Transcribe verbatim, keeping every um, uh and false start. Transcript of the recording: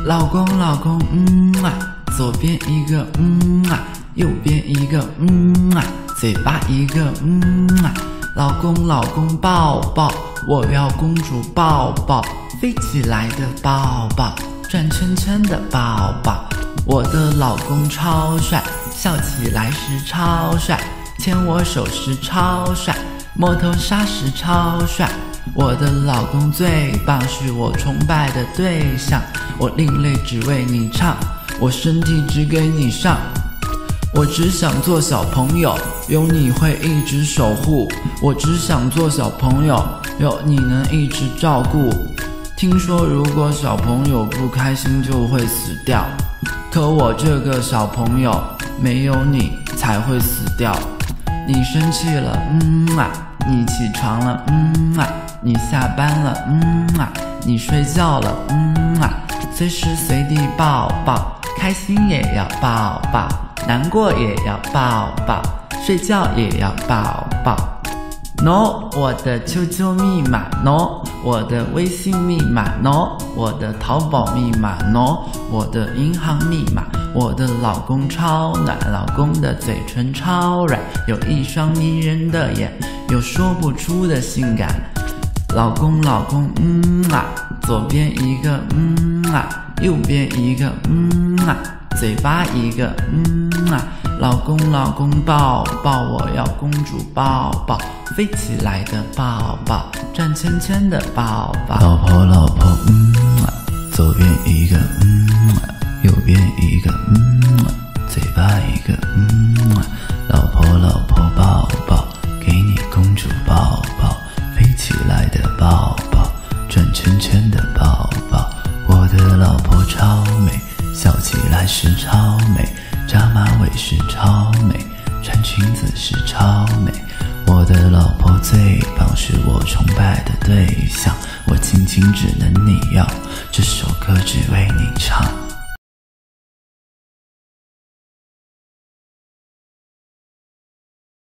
老公老公，嗯啊，左边一个嗯啊，右边一个嗯啊，嘴巴一个嗯啊，老公老公抱抱，我要公主抱抱，飞起来的抱抱，转圈圈的抱抱，我的老公超帅，笑起来时超帅，牵我手时超帅，摸头杀时超帅，我的老公最棒，是我崇拜的对象，我另类只为你唱，我身体只给你上，我只想做小朋友，有你会一直守护，我只想做小朋友，有你能一直照顾，听说如果小朋友不开心就会死掉，可我这个小朋友没有你才会死掉，你生气了嗯啊，你起床了嗯啊，你下班了嗯啊，你睡觉了嗯啊，随时随地抱抱，开心也要抱抱，难过也要抱抱，睡觉也要抱抱。 No， 我的 Q Q 密码 No， 我的微信密码 No， 我的淘宝密码 No， 我的银行密码，我的老公超暖，老公的嘴唇超软，有一双迷人的眼，有说不出的性感。老公老公嗯啊，左边一个嗯啊，右边一个嗯啊，嘴巴一个嗯啊，老公老公抱抱，我要公主抱抱，飞起来的抱抱，转圈圈的抱抱。 老婆老婆嗯啊，左边一个嗯啊，右边一个嗯啊，嘴巴一个嗯啊，老婆老婆抱抱，给你公主抱抱，飞起来的抱抱，转圈圈的抱抱，我的老婆超美，笑起来是超美，扎马尾是超美，穿裙子是超美，我的老婆最棒，是我崇拜的对象，我亲亲只能你要，这首歌只为你唱。